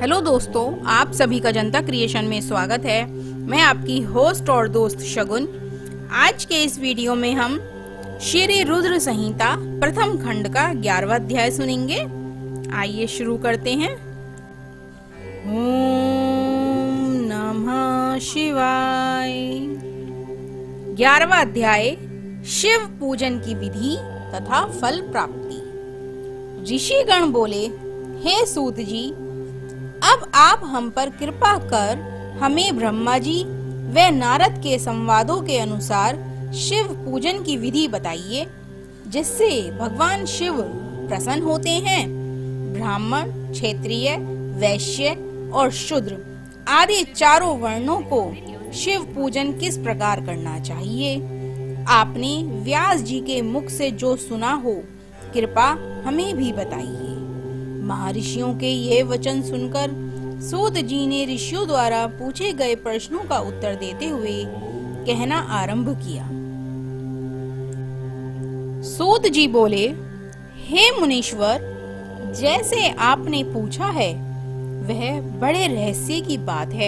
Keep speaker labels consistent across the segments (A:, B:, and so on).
A: Hello दोस्तों, आप सभी का जनता क्रिएशन में स्वागत है। मैं आपकी होस्ट और दोस्त शगुन। आज के इस वीडियो में हम श्री रुद्र संहिता प्रथम खंड का 11वां अध्याय सुनेंगे। आइए शुरू करते हैं। ओम नमः शिवाय। 11वां अध्याय शिव पूजन की विधि तथा फल प्राप्ति। ऋषिगण बोले, हे सूत जी, अब आप हम पर कृपा कर हमें ब्रह्मा जी व नारद के संवादों के अनुसार शिव पूजन की विधि बताइए, जिससे भगवान शिव प्रसन्न होते हैं। ब्राह्मण, क्षत्रिय, वैश्य और शूद्र आदि चारों वर्णों को शिव पूजन किस प्रकार करना चाहिए, आपने व्यास जी के मुख से जो सुना हो, कृपा हमें भी बताइए। महर्षियों के ये वचन सुनकर सूत जी ने ऋषियों द्वारा पूछे गए प्रश्नों का उत्तर देते हुए कहना आरंभ किया। सूत जी बोले, हे मुनीश्वर, जैसे आपने पूछा है वह बड़े रहस्य की बात है।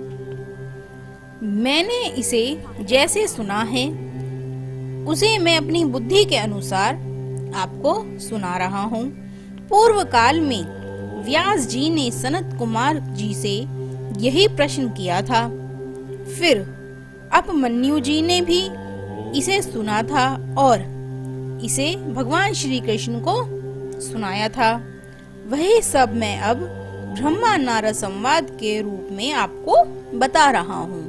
A: मैंने इसे जैसे सुना है उसे मैं अपनी बुद्धि के अनुसार आपको सुना रहा हूँ। पूर्व काल में व्यास जी ने सनत कुमार जी से यही प्रश्न किया था। फिर उपमन्यु जी ने भी इसे सुना था और इसे भगवान श्री कृष्ण को सुनाया था। वही सब मैं अब ब्रह्मा नारद संवाद के रूप में आपको बता रहा हूँ।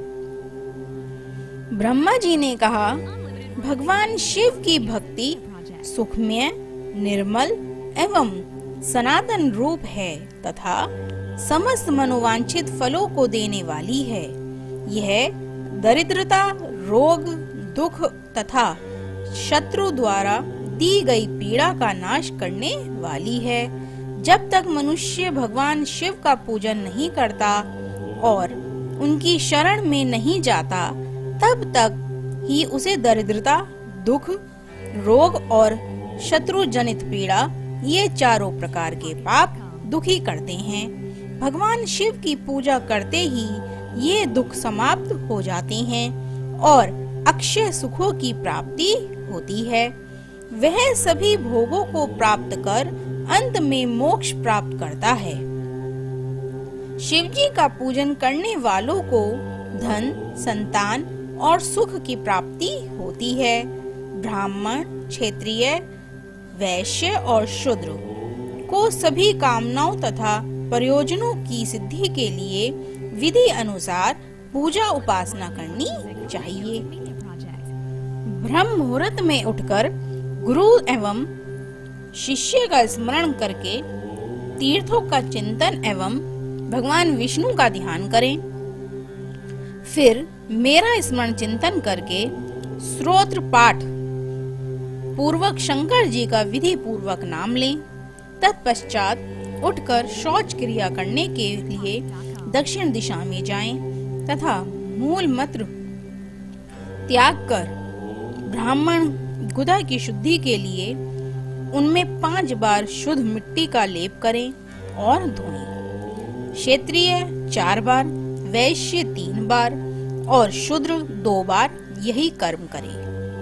A: ब्रह्मा जी ने कहा, भगवान शिव की भक्ति सुखमय, निर्मल एवं सनातन रूप है तथा समस्त मनोवांछित फलों को देने वाली है। यह दरिद्रता, रोग, दुख तथा शत्रु द्वारा दी गई पीड़ा का नाश करने वाली है। जब तक मनुष्य भगवान शिव का पूजन नहीं करता और उनकी शरण में नहीं जाता, तब तक ही उसे दरिद्रता, दुख, रोग और शत्रु जनित पीड़ा, ये चारों प्रकार के पाप दुखी करते हैं। भगवान शिव की पूजा करते ही ये दुख समाप्त हो जाते हैं और अक्षय सुखों की प्राप्ति होती है। वह सभी भोगों को प्राप्त कर अंत में मोक्ष प्राप्त करता है। शिव जी का पूजन करने वालों को धन, संतान और सुख की प्राप्ति होती है। ब्राह्मण, क्षत्रिय, वैश्य और शूद्र को सभी कामनाओं तथा प्रयोजनों की सिद्धि के लिए विधि अनुसार पूजा उपासना करनी चाहिए। ब्रह्म मुहूर्त में उठकर गुरु एवं शिष्य का स्मरण करके तीर्थों का चिंतन एवं भगवान विष्णु का ध्यान करें। फिर मेरा स्मरण चिंतन करके स्तोत्र पाठ पूर्वक शंकर जी का विधि पूर्वक नाम लें। तत्पश्चात उठकर शौच क्रिया करने के लिए दक्षिण दिशा में जाएं तथा मूल मंत्र त्याग कर ब्राह्मण गुदा की शुद्धि के लिए उनमें 5 बार शुद्ध मिट्टी का लेप करें और धोएं। क्षत्रिय 4 बार, वैश्य 3 बार और शूद्र 2 बार यही कर्म करें।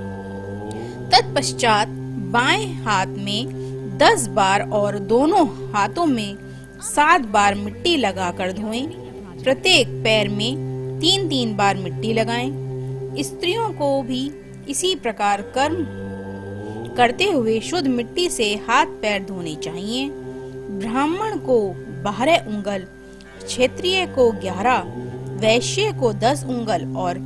A: तत्पश्चात बाएं हाथ में 10 बार और दोनों हाथों में 7 बार मिट्टी लगाकर धोएं। प्रत्येक पैर में 3-3 बार मिट्टी लगाएं। स्त्रियों को भी इसी प्रकार कर्म करते हुए शुद्ध मिट्टी से हाथ पैर धोने चाहिए। ब्राह्मण को 12 उंगल, क्षत्रिय को 11, वैश्य को 10 उंगल और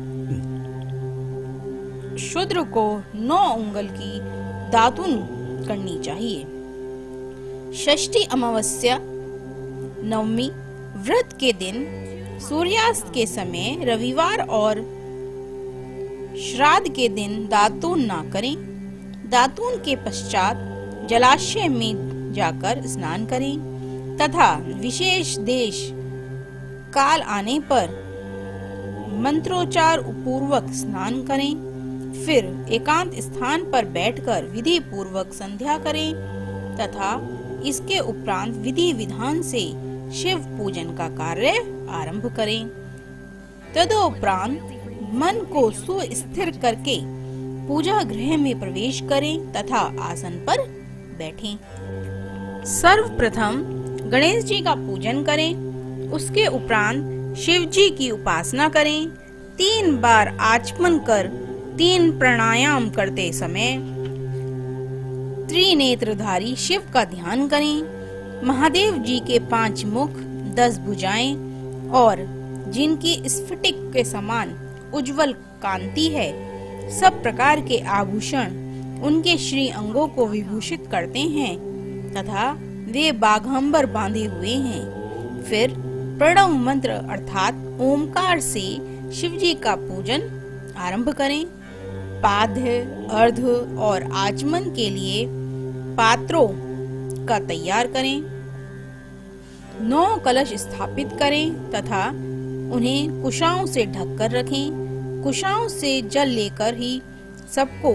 A: शूद्र को 9 उंगल की दातुन करनी चाहिए। षष्ठी अमावस्या, नवमी, व्रत के दिन, सूर्यास्त के समय, रविवार और श्राद्ध के दिन दातुन ना करें। दातुन के पश्चात जलाशय में जाकर स्नान करें तथा विशेष देश काल आने पर मंत्रोच्चार पूर्वक स्नान करें। फिर एकांत स्थान पर बैठकर विधि पूर्वक संध्या करें तथा इसके उपरांत विधि विधान से शिव पूजन का कार्य आरंभ करें। तदोपरांत मन को सुस्थिर करके पूजा गृह में प्रवेश करें तथा आसन पर बैठें। सर्वप्रथम गणेश जी का पूजन करें। उसके उपरांत शिव जी की उपासना करें। 3 बार आचमन कर 3 प्राणायाम करते समय त्रिनेत्रधारी शिव का ध्यान करें। महादेव जी के 5 मुख, 10 भुजाएं और जिनकी स्फटिक के समान उज्जवल कांति है, सब प्रकार के आभूषण उनके श्री अंगों को विभूषित करते हैं तथा वे बाघंबर बांधे हुए हैं। फिर प्रणव मंत्र अर्थात ओमकार से शिव जी का पूजन आरंभ करें। पाद्य, अर्ध और आचमन के लिए पात्रों का तैयार करें। 9 कलश स्थापित करें तथा उन्हें कुशाओं से ढककर रखें। कुशाओं से जल लेकर ही सबको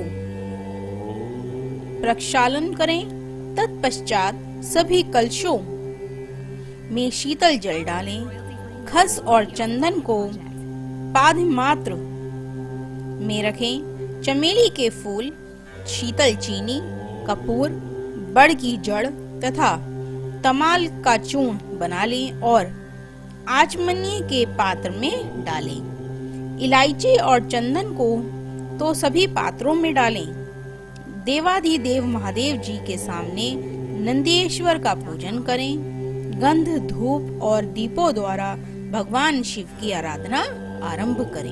A: प्रक्षालन करें। तत्पश्चात सभी कलशों में शीतल जल डालें। खस और चंदन को पाद्य मात्र में रखें। चमेली के फूल, शीतल चीनी, कपूर, बड़ की जड़ तथा तमाल का चूर्ण बना लें और आचमनीय के पात्र में डालें। इलायची और चंदन को तो सभी पात्रों में डालें। देवाधिदेव महादेव जी के सामने नंदीश्वर का पूजन करें। गंध, धूप और दीपों द्वारा भगवान शिव की आराधना आरंभ करें।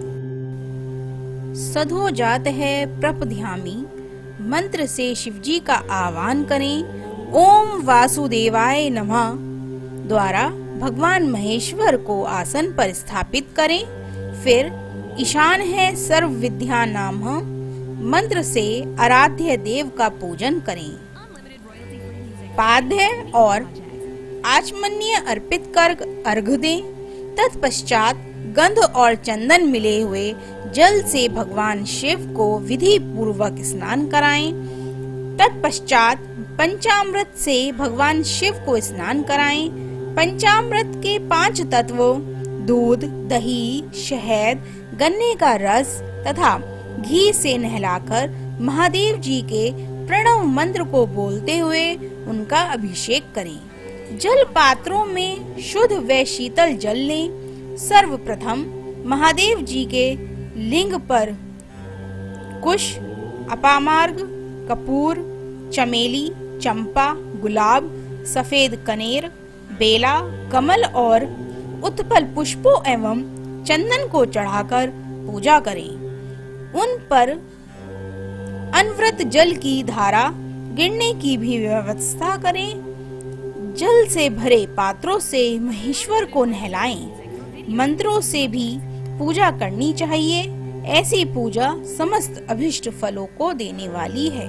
A: सधो जात है प्रपध्यामी मंत्र से शिवजी का आह्वान करें। ओम वासुदेवाय नमः द्वारा भगवान महेश्वर को आसन पर स्थापित करें। फिर ईशान है सर्व विद्या नाम मंत्र से आराध्य देव का पूजन करें। पाद्य और आचमनीय अर्पित कर अर्घ दें। तत्पश्चात गंध और चंदन मिले हुए जल से भगवान शिव को विधि पूर्वक स्नान कराएं। तत्पश्चात पंचामृत से भगवान शिव को स्नान कराएं। पंचामृत के 5 तत्व दूध, दही, शहद, गन्ने का रस तथा घी से नहलाकर महादेव जी के प्रणव मंत्र को बोलते हुए उनका अभिषेक करें। जल पात्रों में शुद्ध व शीतल जल लें। सर्वप्रथम महादेव जी के लिंग पर कुश, अपामार्ग, कपूर, चमेली, चंपा, गुलाब, सफेद कनेर, बेला, कमल और उत्पल पुष्पों एवं चंदन को चढ़ाकर पूजा करें। उन पर अनवरत जल की धारा गिरने की भी व्यवस्था करें। जल से भरे पात्रों से महेश्वर को नहलाएं। मंत्रों से भी पूजा करनी चाहिए। ऐसी पूजा समस्त अभिष्ट फलों को देने वाली है।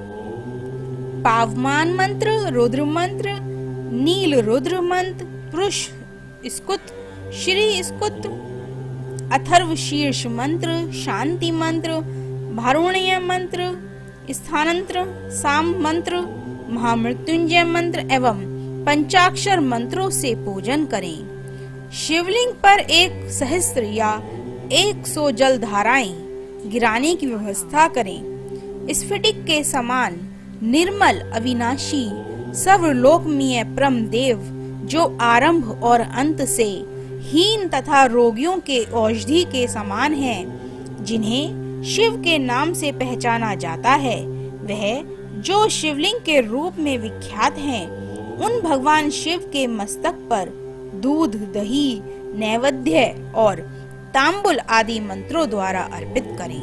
A: पावमान मंत्र, रुद्र मंत्र, नील रुद्र मंत्र, पुरुष स्कुत, श्री स्कुत, अथर्व शीर्ष मंत्र, शांति मंत्र, भारुण्य मंत्र, स्थानंत्र, साम मंत्र, महामृत्युंजय मंत्र एवं पंचाक्षर मंत्रों से पूजन करें। शिवलिंग पर 1 सहस्त्र या 100 जल धाराएं गिराने की व्यवस्था करें। स्फटिक के समान निर्मल, अविनाशी, सर्वलोकमीय परम देव जो आरंभ और अंत से हीन तथा रोगियों के औषधि के समान हैं, जिन्हें शिव के नाम से पहचाना जाता है, वह जो शिवलिंग के रूप में विख्यात हैं, उन भगवान शिव के मस्तक पर दूध, दही, नैवेद्य और तांबुल आदि मंत्रों द्वारा अर्पित करें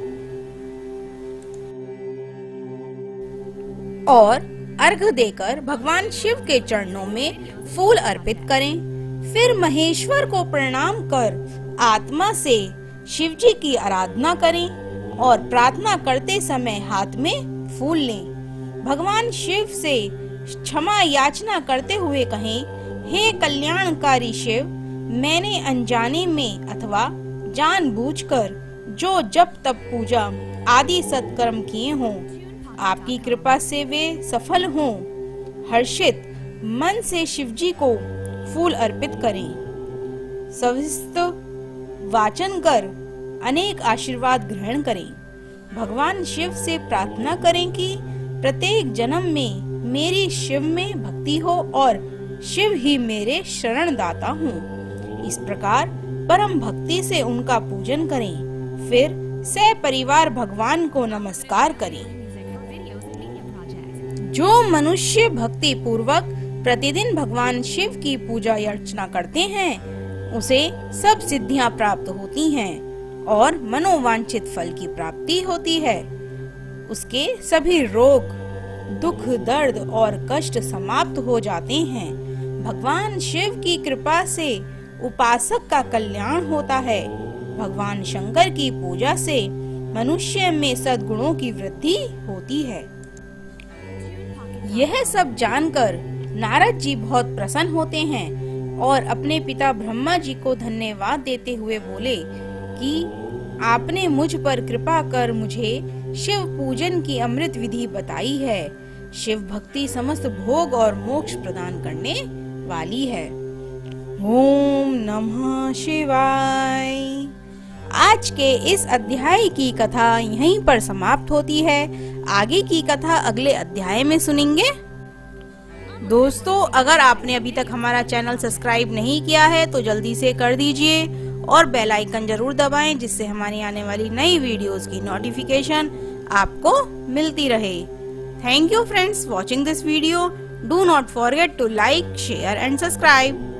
A: और अर्घ देकर भगवान शिव के चरणों में फूल अर्पित करें। फिर महेश्वर को प्रणाम कर आत्मा से शिव जी की आराधना करें और प्रार्थना करते समय हाथ में फूल लें। भगवान शिव से क्षमा याचना करते हुए कहें, हे कल्याणकारी शिव, मैंने अनजाने में अथवा जानबूझकर जो जप तप पूजा आदि सत्कर्म किए हों, आपकी कृपा से वे सफल हों। हर्षित मन से शिवजी को फूल अर्पित करें। सविस्तर वाचन कर अनेक आशीर्वाद ग्रहण करें। भगवान शिव से प्रार्थना करें कि प्रत्येक जन्म में मेरी शिव में भक्ति हो और शिव ही मेरे शरणदाता हों। इस प्रकार परम भक्ति से उनका पूजन करें। फिर सपरिवार भगवान को नमस्कार करें। जो मनुष्य भक्ति पूर्वक प्रतिदिन भगवान शिव की पूजा अर्चना करते हैं, उसे सब सिद्धियां प्राप्त होती हैं और मनोवांछित फल की प्राप्ति होती है। उसके सभी रोग, दुख, दर्द और कष्ट समाप्त हो जाते हैं। भगवान शिव की कृपा से उपासक का कल्याण होता है। भगवान शंकर की पूजा से मनुष्य में सद्गुणों की वृद्धि होती है। यह सब जानकर नारद जी बहुत प्रसन्न होते हैं और अपने पिता ब्रह्मा जी को धन्यवाद देते हुए बोले कि आपने मुझ पर कृपा कर मुझे शिव पूजन की अमृत विधि बताई है। शिव भक्ति समस्त भोग और मोक्ष प्रदान करने वाली है। ओम नमः शिवाय। आज के इस अध्याय की कथा यहीं पर समाप्त होती है। आगे की कथा अगले अध्याय में सुनेंगे। दोस्तों, अगर आपने अभी तक हमारा चैनल सब्सक्राइब नहीं किया है तो जल्दी से कर दीजिए और बेल आइकन जरूर दबाएं, जिससे हमारी आने वाली नई वीडियोस की नोटिफिकेशन आपको मिलती रहे। Thank you friends watching this video. Do not forget to like, share and subscribe.